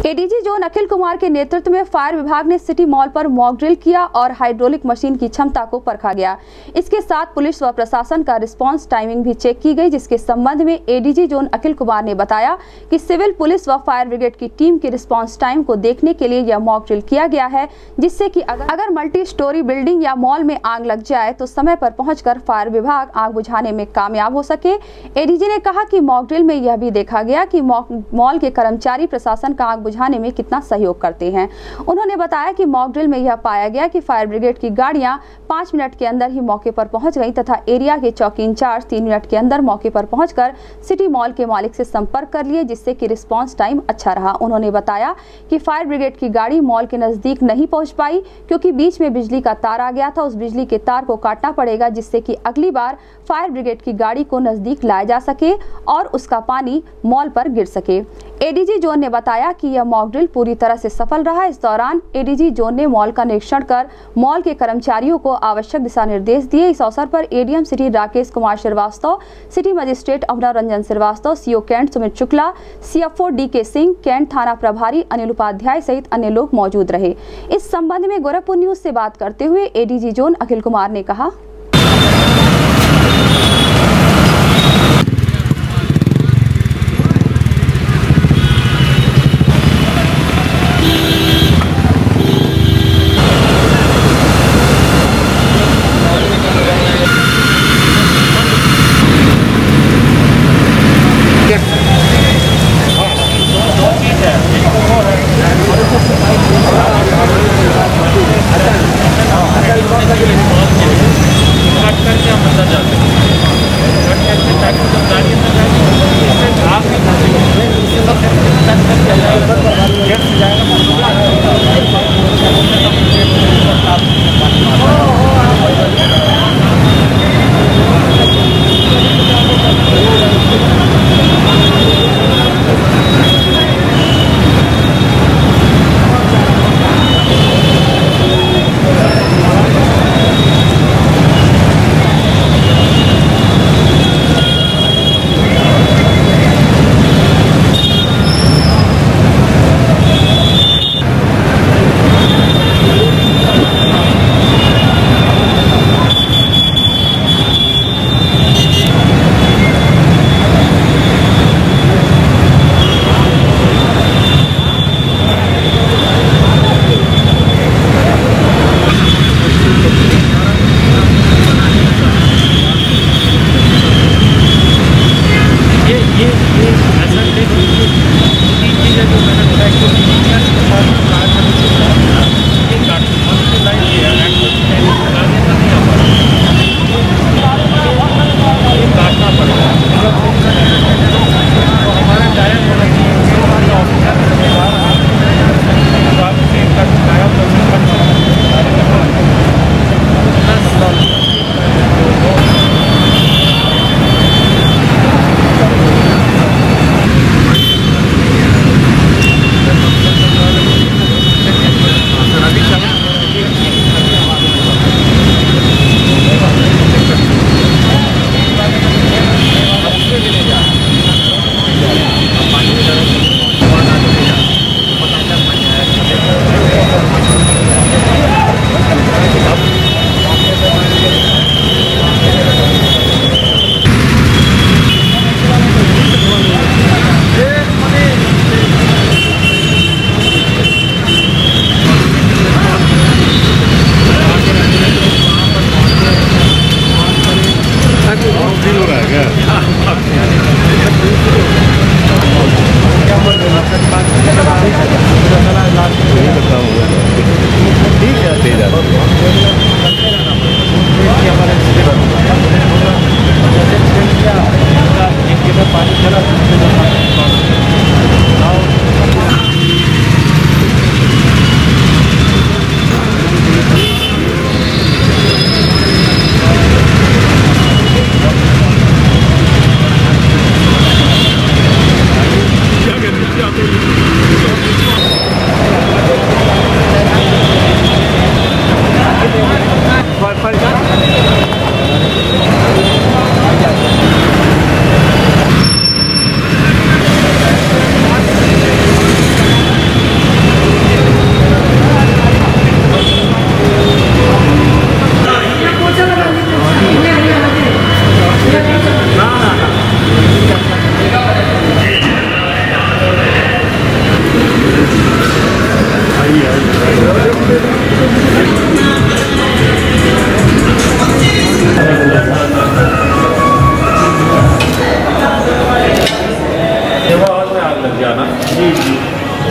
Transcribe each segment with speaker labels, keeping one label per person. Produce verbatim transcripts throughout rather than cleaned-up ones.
Speaker 1: ADG zone Akhil Kumar के नेतृत्व में फायर विभाग ने सिटी मॉल पर मॉक ड्रिल किया और हाइड्रोलिक मशीन की क्षमता को परखा गया। इसके साथ पुलिस व प्रशासन का रिस्पांस टाइमिंग भी चेक की गई, जिसके संबंध में एडीजी जोन अखिल कुमार ने बताया कि सिविल पुलिस व फायर ब्रिगेड की टीम के रिस्पांस टाइम को देखने के लिए यह मॉक ड्रिल किया गया है, जिससे कि अगर, अगर मल्टी स्टोरी बिल्डिंग या मॉल में आग लग जाए तो समय पर पहुंचकर फायर विभाग आग बुझाने में कामयाब हो सके। एडीजी ने कहा कि मॉक ड्रिल में यह भी देखा गया कि मॉल के कर्मचारी प्रशासन का आग बुझाने में कितना सहयोग करते हैं। उन्होंने बताया कि मॉक ड्रिल में यह पाया गया कि फायर ब्रिगेड की गाड़ियां पाँच मिनट के अंदर ही मौके पर पहुंच गई तथा एरिया के चौकी इंचार्ज तीन मिनट के अंदर मौके पर पहुंचकर सिटी मॉल के मालिक से संपर्क कर लिए, जिससे कि रिस्पांस टाइम अच्छा रहा। उन्होंने बताया कि फायर ब्रिगेड की गाड़ी मॉल के नजदीक नहीं पहुंच पाई क्योंकि बीच में बिजली का तार आ गया था। उस बिजली के तार को काटना पड़ेगा, जिससे कि अगली बार फायर ब्रिगेड की गाड़ी को नजदीक लाया जा सके और उसका पानी मॉल पर गिर सके। एडीजी जोन ने बताया कि यह मॉक ड्रिल पूरी तरह से सफल रहा। इस दौरान एडीजी जोन ने मॉल का निरीक्षण कर मॉल के कर्मचारियों को आवश्यक दिशा निर्देश दिए। इस अवसर पर ADM city Rakesh Kumar Srivastava, city magistrate Abhinav Ranjan Srivastava, CO Cantt Sumit Shukla, CFO D K Singh, cantt थाना प्रभारी अनिल उपाध्याय सहित अन्य लोग मौजूद रहे। इस संबंध में गोरखपुर न्यूज से बात करते हुए एडीजी जोन अखिल कुमार ने कहा,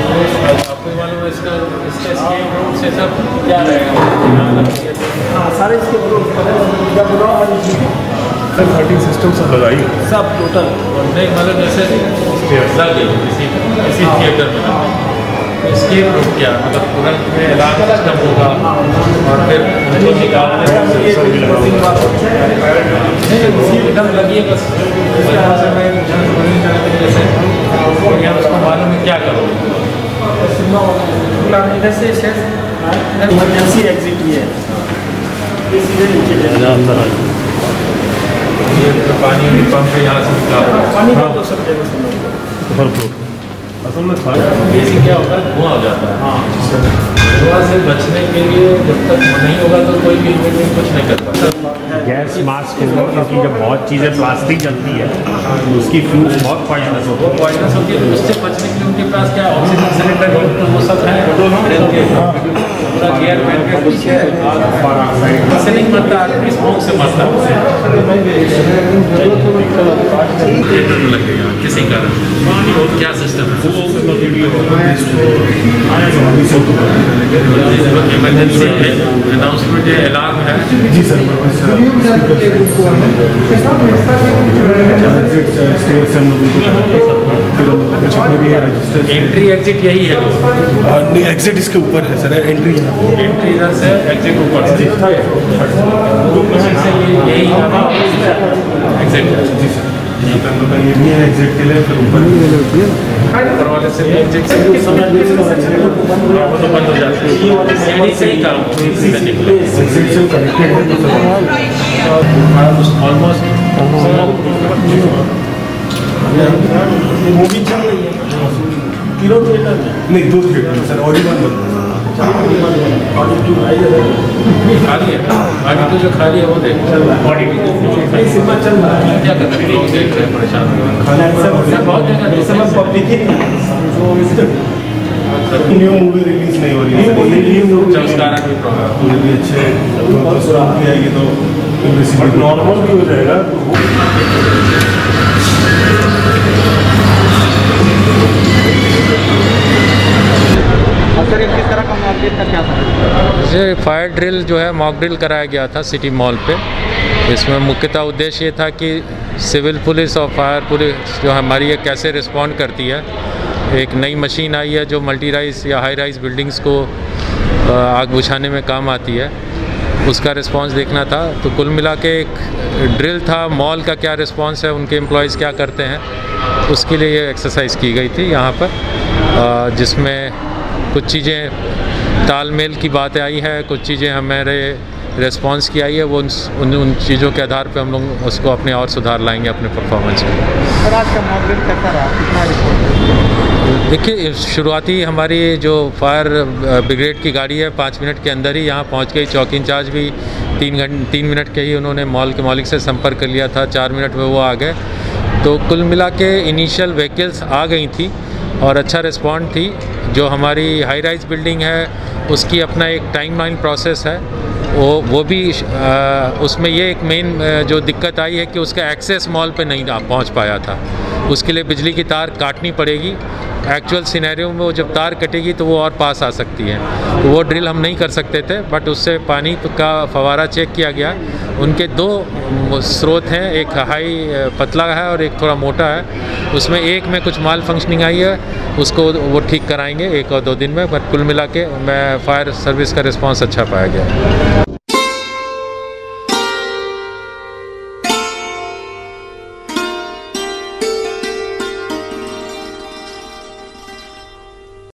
Speaker 2: आपको मालूम है इसका इसका स्केप रूट से सब क्या रहेगा?
Speaker 3: हाँ सारे इसके
Speaker 4: सर थर्टी सिस्टम सब लगाई
Speaker 3: सब टोटल
Speaker 2: नहीं मतलब जैसे लग गई किसी किसी थिएटर में स्केप रूट क्या मतलब तुरंत में अलार्म सिस्टम होगा और फिर उनको निकालने एकदम लगी है बस वजह से मैं समझने चाहता हूँ जैसे यहाँ उसको मालूम है क्या करोगे
Speaker 3: इधर से इमरजेंसी एग्जिट ही है
Speaker 4: अंदर आ
Speaker 2: ये तो पानी वाली पंप है यहाँ से निकाल
Speaker 3: पानी का तो सब जगह से
Speaker 4: असल में
Speaker 2: बेसिक क्या होता है धुआं हो जाता है। हाँ धुआं से बचने के लिए जब तक नहीं होगा तो कोई भी इमीडिएट कुछ नहीं कर पाता।
Speaker 4: गैस मास्क होगा क्योंकि जब बहुत चीज़ें प्लास्टिक जलती है तो उसकी फ्यूज बहुत पॉइजनस होती
Speaker 2: वो पॉइजनस होती है तो उससे बचने के लिए उनके पास क्या ऑक्सीजन सिलेंडर वो सब है पूरा गियर पहन के पीछे इससे नहीं मरता स्मोक से मरता लग गया किसी कारण वो क्या सिस्टम है इमरजेंसी है अनाउंसमेंट है अलार्म है
Speaker 4: जी सर
Speaker 2: एंट्री एग्जिट यही है
Speaker 4: एग्जिट इसके ऊपर है सर एंट्री
Speaker 2: एंट्री इधर से एग्जिट ऊपर से यही एग्जिट
Speaker 4: जी सर ये भी है एग्जिट के लिए फिर ऊपर
Speaker 2: ऊपर वाले से एग्जिट से वो तो बंद हो जाता है सीढ़ी से ही काम
Speaker 4: एग्जिट से कनेक्टेड है तो
Speaker 2: ऑलमोस्ट
Speaker 3: मूवी चल रही है किलो थिएटर में
Speaker 4: नहीं दो थिएटर सर और ही बंद
Speaker 2: खाली है आगे तो जो खाली है वो देख
Speaker 3: सिनेमा चल रहा है
Speaker 2: क्या कर रहे हैं देख रहे हैं परेशान बहुत जगह
Speaker 3: पब्लिक ही
Speaker 4: न्यू मूवी रिलीज नहीं हो रही है
Speaker 2: संस्कारा की प्रॉब्लम
Speaker 4: पूरे भी अच्छे भी आएगी तो नॉर्मल भी हो जाएगा
Speaker 3: सर किस तरह का मार्केट का क्या था?
Speaker 2: जैसे फायर ड्रिल जो है मॉक ड्रिल कराया गया था सिटी मॉल पे। इसमें मुख्यतः उद्देश्य ये था कि सिविल पुलिस और फायर पुलिस जो हमारी है कैसे रिस्पॉन्ड करती है। एक नई मशीन आई है जो मल्टी राइज या हाई राइज बिल्डिंग्स को आग बुझाने में काम आती है, उसका रिस्पांस देखना था। तो कुल मिला के एक ड्रिल था, मॉल का क्या रिस्पांस है, उनके एम्प्लॉयज़ क्या करते हैं, उसके लिए ये एक्सरसाइज की गई थी यहाँ पर, जिसमें कुछ चीज़ें तालमेल की बातें आई है, कुछ चीज़ें हमारे रेस्पॉन्स की आई है, वो उन उन चीज़ों के आधार पे हम लोग उसको अपने और सुधार लाएंगे अपने परफॉर्मेंस में।
Speaker 3: सर आज का मॉक ड्रिल कैसा रहा, कितना रिपोर्ट?
Speaker 2: देखिए शुरुआती हमारी जो फायर ब्रिगेड की गाड़ी है पाँच मिनट के अंदर ही यहाँ पहुँच गई। चौकी इंचार्ज भी तीन घंटे तीन मिनट के ही उन्होंने मॉल के मालिक से संपर्क कर लिया था, चार मिनट में वो आ गए। तो कुल मिला के इनिशियल व्हीकल्स आ गई थी और अच्छा रिस्पॉन्ड थी। जो हमारी हाई राइज बिल्डिंग है उसकी अपना एक टाइम लाइन प्रोसेस है, वो वो भी आ, उसमें ये एक मेन जो दिक्कत आई है कि उसका एक्सेस मॉल पे नहीं पहुंच पाया था। उसके लिए बिजली की तार काटनी पड़ेगी। एक्चुअल सिनेरियो में वो जब तार कटेगी तो वो और पास आ सकती है, तो वो ड्रिल हम नहीं कर सकते थे, बट उससे पानी का फवारा चेक किया गया। उनके दो स्रोत हैं, एक हाई पतला है और एक थोड़ा मोटा है। उसमें एक में कुछ माल फंक्शनिंग आई है, उसको वो ठीक कराएंगे एक और दो दिन में। बट कुल मिला के मैं फायर सर्विस का रिस्पांस अच्छा पाया गया।